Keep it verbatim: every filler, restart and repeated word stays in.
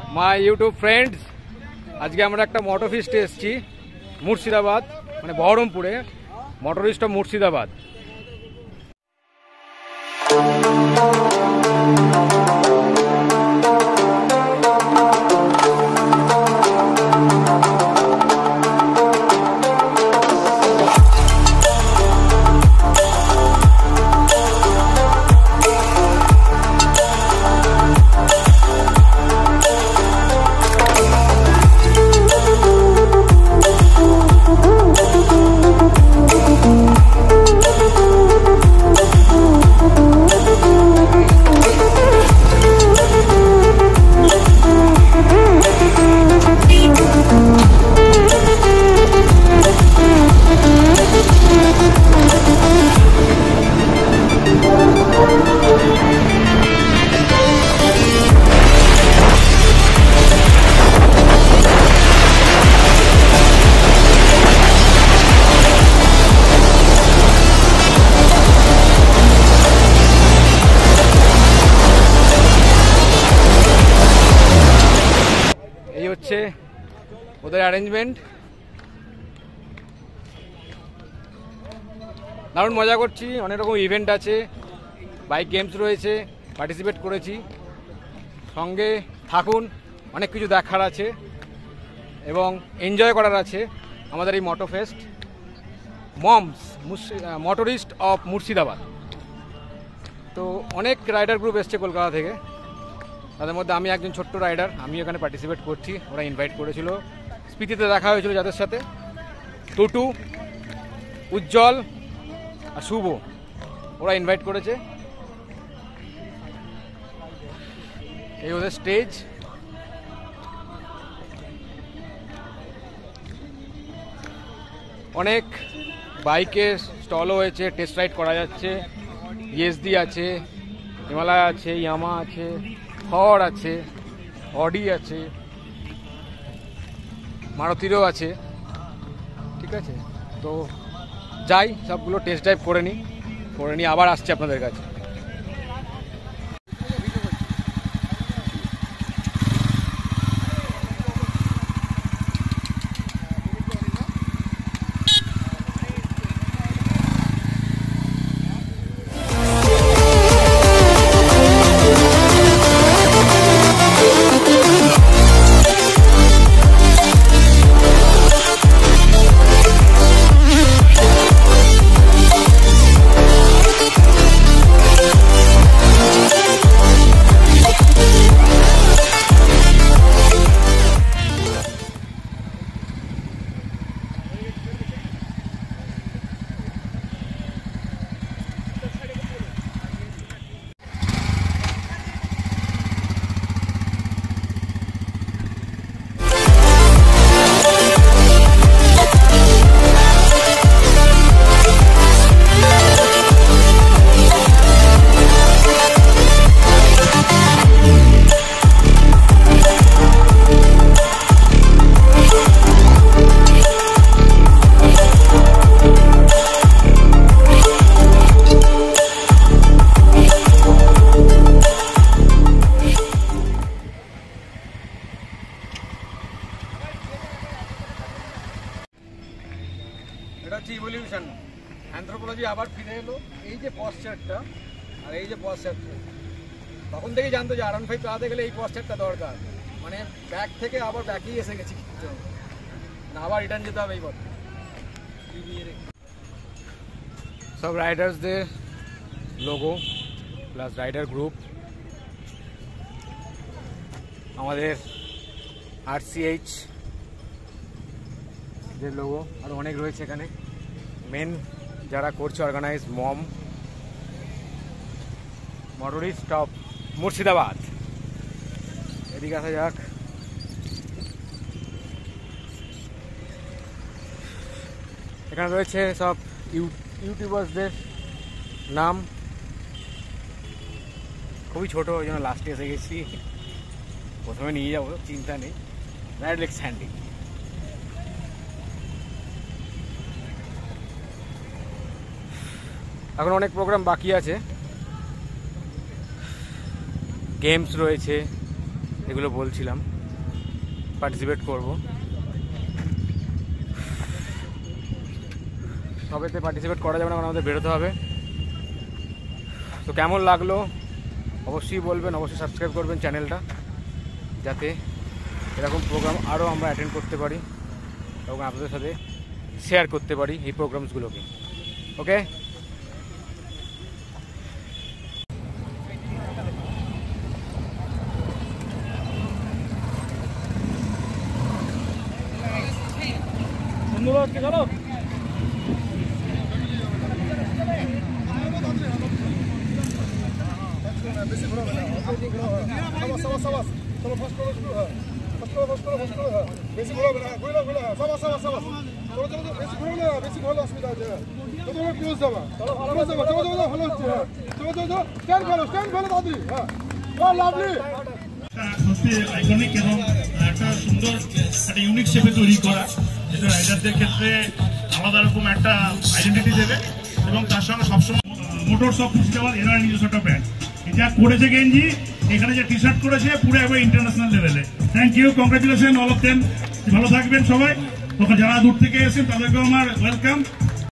My YouTube friends, আজকে আমরা একটা মোটো ফেস্টে এসেছি মুর্শিদাবাদ, মানে বহরমপুরে। Motorist of Murshidabad. এই হচ্ছে ওদের অ্যারেঞ্জমেন্ট। দারুণ মজা করছি, অনেক রকম ইভেন্ট আছে, বাইক গেমস রয়েছে, পার্টিসিপেট করেছি। সঙ্গে থাকুন, অনেক কিছু দেখার আছে এবং এনজয় করার আছে আমাদের এই moto fest MOMs motorist of Murshidabad. তো অনেক রাইডার গ্রুপ এসছে কলকাতা থেকে, তাদের মধ্যে আমি একজন ছোট্ট রাইডার, আমি এখানে পার্টিসিপেট করছি। ওরা ইনভাইট করেছিল, স্পিতিতে দেখা হয়েছিল যাদের সাথে, টুটু, উজ্জ্বল আর শুভ, ওরা ইনভাইট করেছে। এই ওদের স্টেজ। অনেক বাইকের স্টলও হয়েছে, টেস্ট রাইড করা যাচ্ছে। ইএসডি আছে, হিমালয় আছে, ইয়ামা আছে, থর আছে, অডি আছে, মারুতিরও আছে। ঠিক আছে, তো যাই সবগুলো টেস্ট ড্রাইভ করে নিই, করে নিই আবার আসছি আপনাদের কাছে। এটা হচ্ছে ইভলিউশন, অ্যানথ্রোপোলজি আবার ফিরে এলো। এই যে পশ্চারটা আর এই যে পশ্চারটা, তখন থেকেই জানতো যে আর ওয়ান ফাইভ চালাতে গেলে এই পশ্চারটা দরকার, মানে ব্যাক থেকে আবার ব্যাকেই এসে গেছি, না আবার রিটার্ন যেতে হবে এই পথে। সব রাইডার্সদের লোগো প্লাস রাইডার গ্রুপ, আমাদের আর সি এইচ যে লোগো, আর অনেক রয়েছে এখানে। মেন যারা করছে organise MOM motorist of Murshidabad. এদিকে আসা যাক। এখানে রয়েছে সব ইউটিউবার্সদের নাম, খুবই ছোট, ওই জন্য লাস্টে এসে গেছি। প্রথমে নিয়ে যাবো, চিন্তা নেই। রাইডলেক্স হ্যান্ডি, এখন অনেক প্রোগ্রাম বাকি আছে, গেমস রয়েছে, এগুলো বলছিলাম। পার্টিসিপেট করব। সবেতে পার্টিসিপেট করা যাবে না, কারণ আমাদের বেরোতে হবে। তো কেমন লাগলো অবশ্যই বলবেন, অবশ্যই সাবস্ক্রাইব করবেন চ্যানেলটা, যাতে এরকম প্রোগ্রাম আরও আমরা অ্যাটেন্ড করতে পারি এবং আপনাদের সাথে শেয়ার করতে পারি এই প্রোগ্রামসগুলোকে। ওকে, বন্ধুরা কি চলো বেশি ঘোরা হবে না, সাবাস সাবাস সাবাস, চলো ফাস্ট করো, শুরু হয়, ফাস্ট করো ফাস্ট করো ফাস্ট করো, হ্যাঁ বেশি ঘোরা হবে না, ঘুরে ঘুরে, সাবাস সাবাস সাবাস, চলো চলো চলো, বেশি ঘোরা না, বেশি ঘোরালে অসুবিধা আছে, চলো চলো ক্লোজ যাবা, চলো ভালো যাবা, চলো চলো ভালো হচ্ছে, হ্যাঁ চলো চলো চলো, স্ট্যান্ড ফেলো স্ট্যান্ড ফেলো দাদি, হ্যাঁ ওয়াও লাভলি। সত্যি আইকনিক এবং একটা সুন্দর একটা ইউনিক শেপে তৈরি করা, যেটা রাইডারদের ক্ষেত্রে আলাদা রকম একটা আইডেন্টিটি দেবে এবং তার সঙ্গে সবসময় মোটরস অফ মুর্শিদাবাদ এরা নিজস্ব একটা ব্র্যান্ড, যা করেছে গেঞ্জি, এখানে যে টি শার্ট করেছে পুরো একবার ইন্টারন্যাশনাল লেভেলে। Thank you, congratulation all of them, ভালো থাকবেন সবাই। যারা দূর থেকে এসেছেন তাদেরকেও আমার ওয়েলকাম।